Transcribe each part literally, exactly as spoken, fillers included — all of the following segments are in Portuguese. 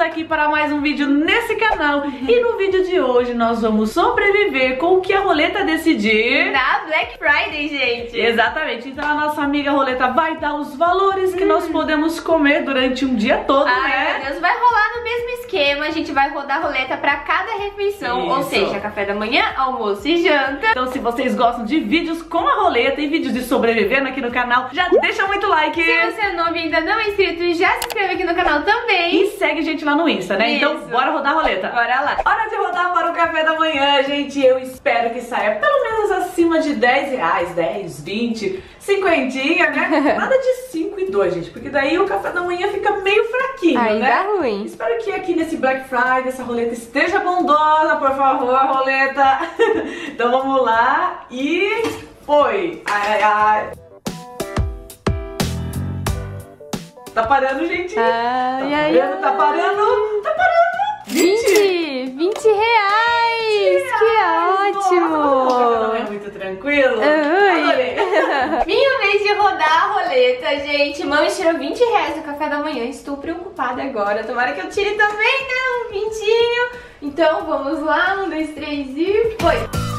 aqui para mais um vídeo nesse canal. E no vídeo de hoje nós vamos sobreviver com o que a Roleta decidir na Black Friday, gente. Exatamente, então a nossa amiga Roleta vai dar os valores que hum. nós podemos comer durante um dia todo, Ai, né? meu Deus, vai rolar no mesmo esquema, a gente vai rodar a roleta para cada refeição, Isso. ou seja, café da manhã, almoço e janta. Então se vocês gostam de vídeos com a Roleta e vídeos de sobrevivendo aqui no canal, já deixa muito like. Se você é novo e ainda não é inscrito, já se inscreve aqui no canal também. E segue a gente lá no Insta, né? Isso. Então bora rodar a roleta. Bora lá. Hora de rodar para o café da manhã, gente. Eu espero que saia pelo menos acima de dez reais, dez, vinte, cinquentinha, né? Nada de cinco e dois, gente, porque daí o café da manhã fica meio fraquinho, aí né? dá ruim. Espero que aqui nesse Black Friday essa roleta esteja bondosa, por favor, roleta. Então vamos lá e foi. Ai, ai, ai. Tá parando, gente? Ai, tá ai, parando, ai. tá parando, tá parando. vinte, vinte reais, que ótimo. Nossa, não é muito tranquilo. Adorei. Minha vez de rodar a roleta, gente. Mãe tirou vinte reais do café da manhã, estou preocupada agora. Tomara que eu tire também, né, um vintinho. Então vamos lá, um, dois, três e foi.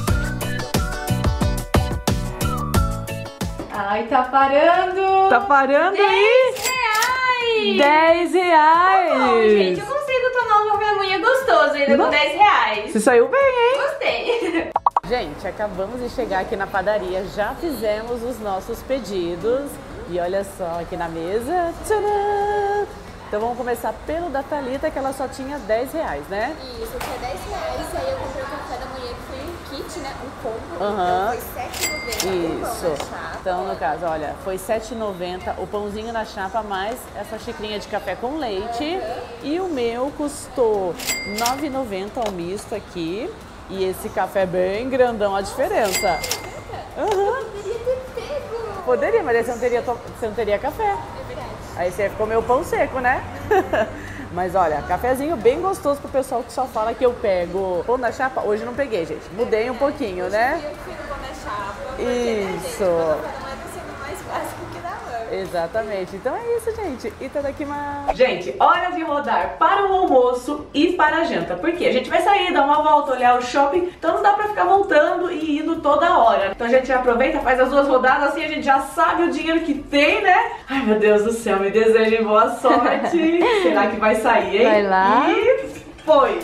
Ai, tá parando. Tá parando aí? dez reais. dez reais. Tá bom, gente, eu consigo tomar um café da manhã gostoso ainda com dez reais. Você saiu bem, hein? Gostei. Gente, acabamos de chegar aqui na padaria, já fizemos os nossos pedidos e olha só aqui na mesa. Tcharam! Então vamos começar pelo da Thalita, que ela só tinha dez reais, né? Isso, tinha dez reais, aí eu comprei o café da manhã, que foi um kit, né? Um combo, Uhum. então foi sete reais e noventa centavos. Isso. Então, no caso, olha, foi sete reais e noventa centavos o pãozinho na chapa, mais essa xicrinha de café com leite. Uhum. E o meu custou nove reais e noventa centavos o misto aqui. E esse café bem grandão, a diferença. Uhum. Eu poderia ter pego. Poderia, mas aí você não teria, to... você não teria café. É verdade. Aí você ia comer o pão seco, né? Mas olha, cafezinho bem gostoso pro pessoal que só fala que eu pego pão na chapa. Hoje não peguei, gente. Mudei um pouquinho, né? Eu fui no pão na chapa. Porque, Isso. né, gente, o café da manhã tá sendo mais básico que da mãe. Exatamente. Então é isso, gente. Itadakimasu. Gente, hora de rodar para o almoço e para a janta. Porque a gente vai sair, dar uma volta, olhar o shopping. Então não dá pra ficar voltando e indo toda hora. Então a gente aproveita, faz as duas rodadas, assim a gente já sabe o dinheiro que tem, né? Ai, meu Deus do céu, me desejem boa sorte. Será que vai sair, hein? Vai lá. E foi.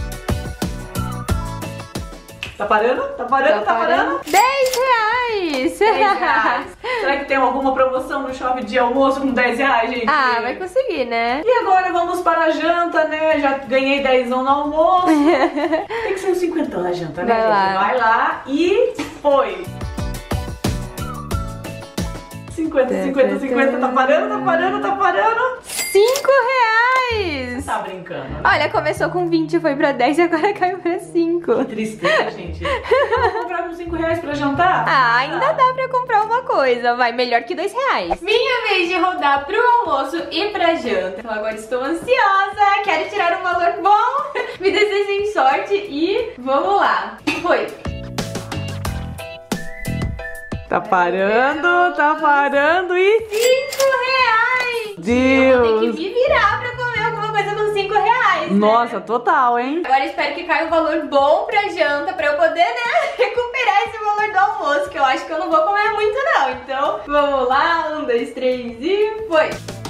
Tá parando? Tá parando? Tá, tá parando? dez reais! dez reais. Será que tem alguma promoção no shopping de almoço com dez reais, gente? Ah, vai conseguir, né? E agora vamos para a janta, né? Já ganhei dez no almoço. Tem que ser uns cinquenta na janta, né, Vai gente? lá. Vai lá e foi. cinquenta, cinquenta, cinquenta. Tá parando, tá parando, tá parando. cinco reais! Tá brincando, né? Olha, começou com vinte, foi pra dez e agora caiu pra cinco. Que tristeza, gente. Eu vou comprar com cinco reais pra jantar? Ah, ainda dá pra comprar uma coisa, vai, melhor que dois reais. Minha vez de rodar pro almoço e pra janta. Então agora estou ansiosa, quero tirar um valor bom. Me desejem sorte e vamos lá. Foi. Tá parando, tá parando e... cinco reais! Deus! Eu vou ter que me virar pra comer alguma coisa com cinco reais, né? Nossa, total, hein? Agora espero que caia um valor bom pra janta, pra eu poder, né, recuperar esse valor do almoço, que eu acho que eu não vou comer muito não. Então, vamos lá, um, dois, três e foi!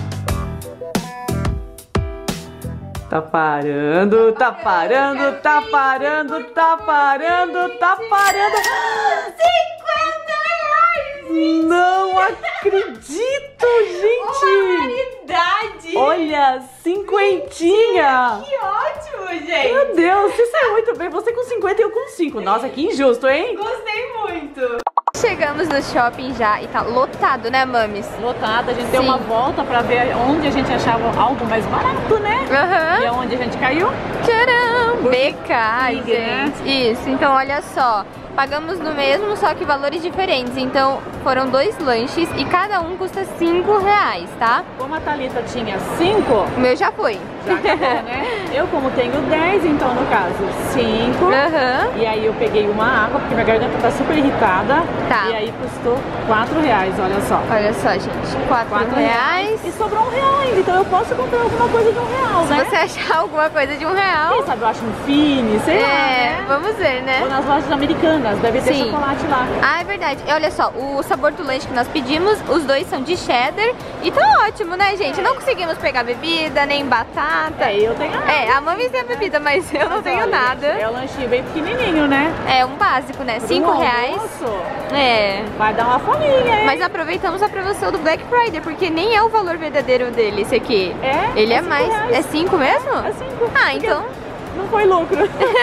Tá parando, tá parando, tá parando, tá parando, tá parando. cinquenta reais! Não acredito, gente! Uma raridade! Olha, cinquentinha! Que ótimo, gente! Meu Deus, você saiu muito bem. Você com cinquenta e eu com cinco. Nossa, que injusto, hein? Gostei muito! Chegamos no shopping já e tá lotado, né, mames? Lotada, a gente deu Sim. uma volta pra ver onde a gente achava algo mais barato, né? Aham. E aonde a gente caiu? Tcharam! B K, Big, né? gente. Isso, então olha só. Pagamos no mesmo, só que valores diferentes. Então foram dois lanches e cada um custa cinco reais, tá? Como a Thalita tinha cinco, O meu já foi. já acabou, né? Eu, como tenho dez, então no caso, cinco. Aham. E aí eu peguei uma água, porque minha garganta tá super irritada. Tá. E aí custou quatro reais, olha só. Olha só, gente. quatro quatro reais. E sobrou um real ainda, então eu posso comprar alguma coisa de um real, Se né? você achar alguma coisa de um real. Quem sabe eu acho um fine, sei lá, É, né? vamos ver, Ou né? nas lojas americanas, deve ter Sim. chocolate lá. Ah, é verdade. E olha só, o sabor do lanche que nós pedimos, os dois são de cheddar. E tá ótimo, né, gente? Não conseguimos pegar bebida, nem batata. É, eu tenho a É, a Mami tem a bebida, mas eu não Mas tenho olha, nada. É um lanchinho bem pequenininho, né? É um básico, né? Pro Cinco reais. almoço, É. vai dar uma fominha, hein? Mas aproveitamos a promoção do Black Friday, porque nem é o valor verdadeiro dele, esse aqui. É? Ele é, É cinco mais. reais. É cinco mesmo? É cinco. Ah, Porque então. Não foi lucro.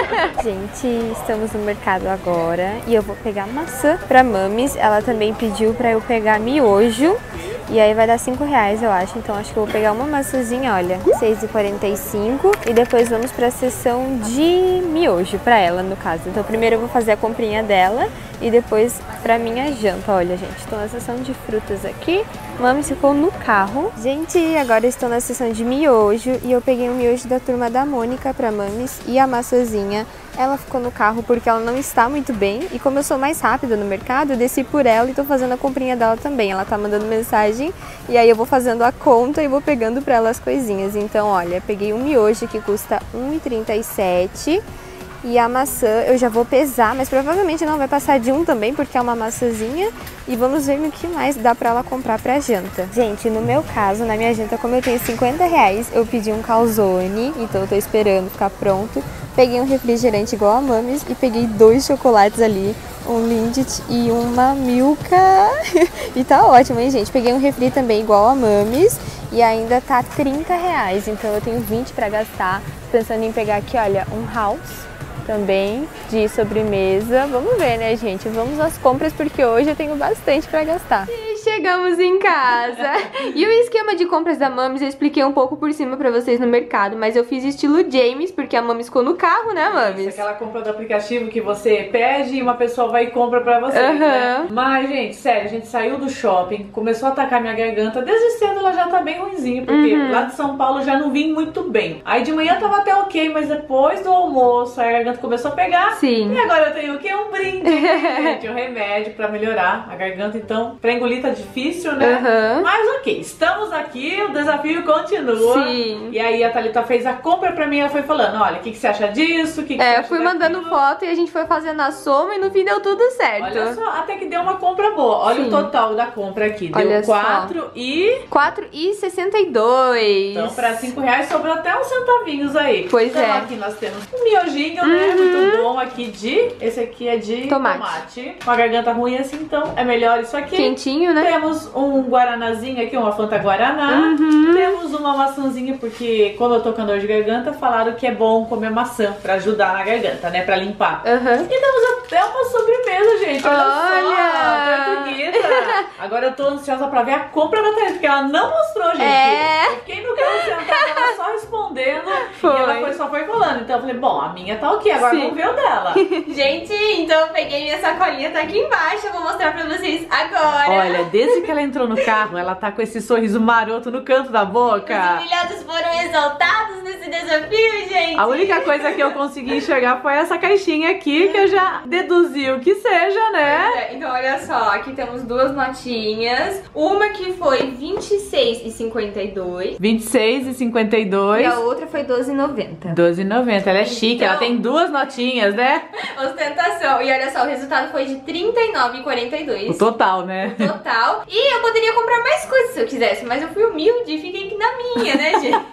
Gente, estamos no mercado agora e eu vou pegar maçã pra Mamis. Ela também pediu pra eu pegar miojo. E aí vai dar cinco reais, eu acho. Então acho que eu vou pegar uma maçãzinha, olha, seis e quarenta e cinco. E depois vamos pra seção de miojo, pra ela no caso. Então primeiro eu vou fazer a comprinha dela e depois pra minha janta. Olha, gente, estou na seção de frutas aqui. Mami ficou no carro. Gente, agora eu estou na seção de miojo e eu peguei o miojo da turma da Mônica pra Mamis e a maçãzinha. Ela ficou no carro porque ela não está muito bem e como eu sou mais rápida no mercado, eu desci por ela e tô fazendo a comprinha dela também. Ela tá mandando mensagem e aí eu vou fazendo a conta e vou pegando pra ela as coisinhas. Então, olha, peguei um miojo que custa um e trinta e sete. E a maçã eu já vou pesar, mas provavelmente não vai passar de um também, porque é uma maçãzinha. E vamos ver no que mais dá pra ela comprar pra janta. Gente, no meu caso, na minha janta, como eu tenho cinquenta reais, eu pedi um calzone, então eu tô esperando ficar pronto. Peguei um refrigerante igual a Mamis e peguei dois chocolates ali, um Lindt e uma Milka. E tá ótimo, hein, gente? Peguei um refri também igual a Mamis e ainda tá trinta reais, então eu tenho vinte pra gastar. Pensando em pegar aqui, olha, um House também de sobremesa. Vamos ver, né, gente? Vamos às compras porque hoje eu tenho bastante pra gastar. E chegamos em casa. E o esquema de compras da Mamis eu expliquei um pouco por cima pra vocês no mercado, mas eu fiz estilo James, porque a Mamis ficou no carro, né, Mamis? Isso, aquela compra do aplicativo que você pede e uma pessoa vai e compra pra você, Uhum. né? Mas, gente, sério, a gente saiu do shopping, começou a atacar minha garganta. Desde cedo ela já tá bem ruimzinha, porque Uhum. lá de São Paulo já não vim muito bem. Aí de manhã tava até ok, mas depois do almoço a garganta começou a pegar. Sim. E agora eu tenho o quê? Um brinde, gente, um remédio pra melhorar a garganta. Então, pra engolir tá difícil, né? Uhum. Mas ok, estamos aqui, o desafio continua. Sim. E aí a Thalita fez a compra pra mim, ela foi falando, olha, o que, que você acha disso? O que, que você É, eu acha fui mandando daquilo? foto e a gente foi fazendo a soma e no fim deu tudo certo. Olha só, até que deu uma compra boa. Olha Sim. o total da compra aqui. Deu Olha só. quatro e... quatro e sessenta e dois. Então, pra cinco reais sobrou até uns centavinhos aí. Pois então, é. aqui nós temos um miojinho, né? Uhum. Muito bom aqui de... Esse aqui é de Tomate. tomate. Com a garganta ruim assim, então é melhor isso aqui. Quentinho, né? Temos um guaranazinho aqui, uma Fanta Guaraná. Uhum. Temos uma maçãzinha, porque quando eu tô com dor de garganta, falaram que é bom comer maçã pra ajudar na garganta, né? Pra limpar. Aham. E temos até uma sobremesa, gente. Olha, Olha! só, tortuguita. Agora eu tô ansiosa pra ver a compra da Thalita, porque ela não mostrou, gente. É. Eu fiquei no carro sentada, ela só respondendo. Foi. E ela foi, só foi falando. Então eu falei, bom, a minha tá ok, agora Sim. vamos ver o dela. Gente, então eu peguei minha sacolinha, tá aqui embaixo, eu vou mostrar pra vocês agora. Olha, desde que ela entrou no carro, ela tá com esse sorriso maroto no canto da Os boca. humilhados foram exaltados nesse desafio, gente. A única coisa que eu consegui enxergar foi essa caixinha aqui, que eu já deduzi o que seja, né? Então olha só, aqui temos duas notinhas. Uma que foi vinte e seis e cinquenta e dois vinte e seis e cinquenta e dois. e a outra foi doze e noventa. doze e noventa. Ela é chique, Então- ela tem duas notinhas, né? Ostentação. E olha só, o resultado foi de trinta e nove e quarenta e dois. O total, né? Total. E eu poderia comprar mais coisas se eu quisesse, mas eu fui humilde e fiquei aqui na minha, né, gente?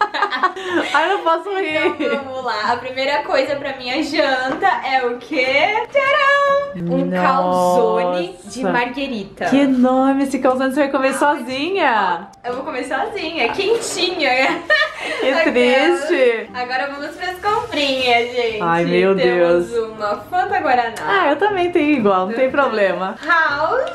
Ai, eu não posso rir. Então vamos lá. A primeira coisa pra minha janta é o quê? Tcharam! Um Nossa. calzone de marguerita. Que nome esse calzone, você vai comer sozinha? Eu vou comer sozinha, quentinha. Que Aquelas. triste. Agora vamos pras comprinhas, gente. Ai, meu Temos Deus. uma Fanta Guaraná. Ah, eu também tenho igual, não tem problema. House.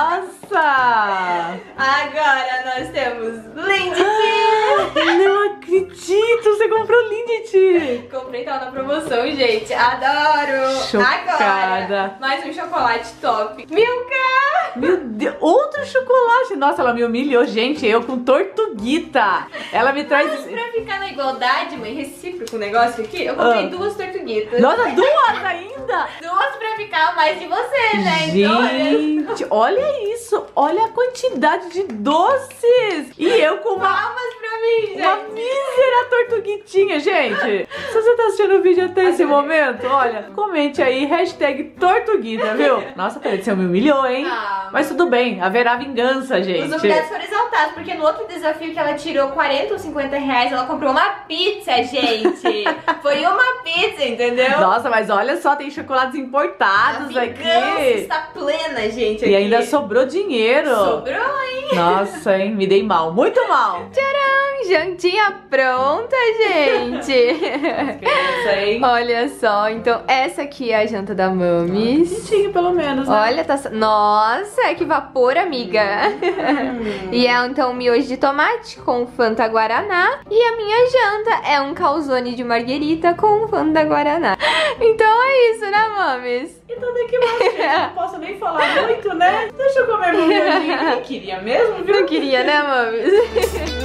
Nossa! Agora nós temos Lindt. Não acredito! Lindt, você comprou Lindt? Comprei, tava na promoção, gente. Adoro! Chocada. Agora, mais um chocolate top. Milka! Meu Deus, outro chocolate. Nossa, ela me humilhou, gente. Eu com Tortuguita. Ela me traz... Mas pra ficar na igualdade, mãe, recíproco o negócio aqui, eu comprei Ah. duas tortuguitas. Nossa, duas ainda? Duas pra ficar mais de você, né? Então, olha. Gente, olha isso. Olha a quantidade de doces. E eu com uma... Palmas pra mim, gente. Uma mísera tortuguitinha, gente. Se você tá assistindo o vídeo até esse momento, olha, comente aí, hashtag Tortuguita, viu? Nossa, peraí, você me humilhou, hein? Ah, Mas tudo bem, haverá vingança, gente. Os humilhados foram exaltados, porque no outro desafio que ela tirou quarenta ou cinquenta reais, ela comprou uma pizza, gente. Foi uma pizza, entendeu? Nossa, mas olha só, tem chocolates importados A vingança aqui. está plena, gente, E aqui. ainda sobrou dinheiro. Sobrou, hein? Nossa, hein? Me dei mal, muito mal. Tcharam, jantinha pronta, gente. Isso aí. Olha só, então essa aqui é a janta da Mamis. Bonitinho, pelo menos, né? Olha, tá... Nossa, que vapor, amiga. E é então um miojo de tomate com Fanta Guaraná. E a minha janta é um calzone de marguerita com Fanta Guaraná. Então é isso, né, Mamis? Então daqui mais, gente, eu não posso nem falar muito, né? Deixa eu comer meu miojinho. Nem queria mesmo, viu? Não queria, né, Mamis?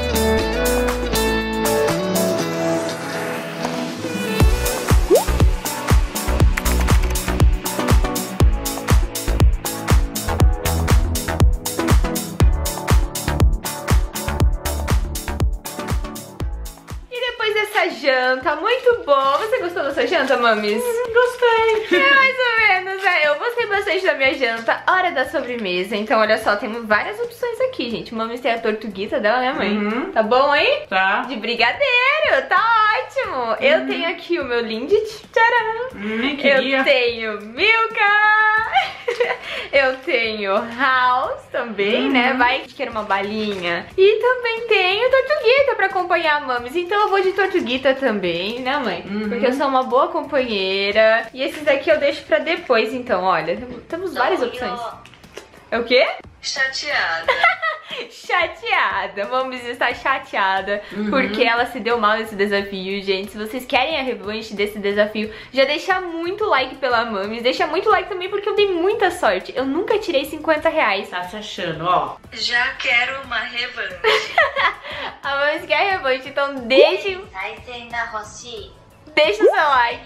Janta muito boa. Você gostou da sua janta, Mamis? Hum, gostei. É, mais ou menos, é. Eu gostei bastante da minha janta. Hora da sobremesa. Então, olha só, temos várias opções aqui, gente. Mamis tem a tortuguita dela, né, mãe? Uhum. Tá bom aí? Tá. De brigadeiro, tá ótimo. Eu tenho aqui o meu Lindt. Tcharam! Hum, nem queria. Eu tenho Milka. Eu tenho House também, Uhum. né? Vai que quer uma balinha. E também tenho Tortuguita pra acompanhar a Mamis. Então eu vou de Tortuguita também, né, mãe? Uhum. Porque eu sou uma boa companheira. E esses daqui eu deixo pra depois, então, olha. Temos várias opções. É o quê? Chateada. Chateada, Mamis está chateada Uhum. porque ela se deu mal nesse desafio, gente. Se vocês querem a revanche desse desafio, já deixa muito like pela Mamis. Deixa muito like também porque eu dei muita sorte. Eu nunca tirei cinquenta reais. Tá se achando, ó. Já quero uma revanche. A Mamis quer a revanche, então deixe, deixa o seu like.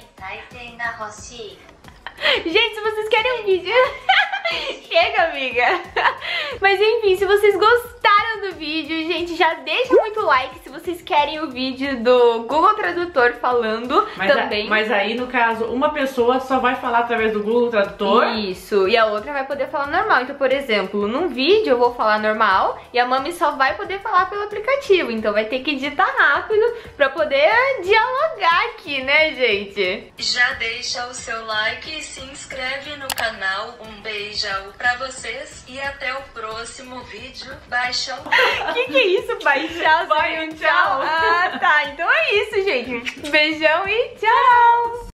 Gente, se vocês querem um vídeo... Chega, amiga. Mas enfim, se vocês gostaram do vídeo, gente, já deixa muito like se vocês querem o vídeo do Google Tradutor falando Mas, também. a, mas aí, no caso, uma pessoa só vai falar através do Google Tradutor. Isso, e a outra vai poder falar normal. Então, por exemplo, num vídeo eu vou falar normal e a Mami só vai poder falar pelo aplicativo. Então vai ter que digitar rápido pra poder dialogar aqui, né, gente? Já deixa o seu like e se inscreve no canal. Um beijão pra vocês e até o próximo vídeo. Baixão. Que que é isso? Baixar? Vai, um tchau. Ah, tá. Então é isso, gente. Beijão e tchau!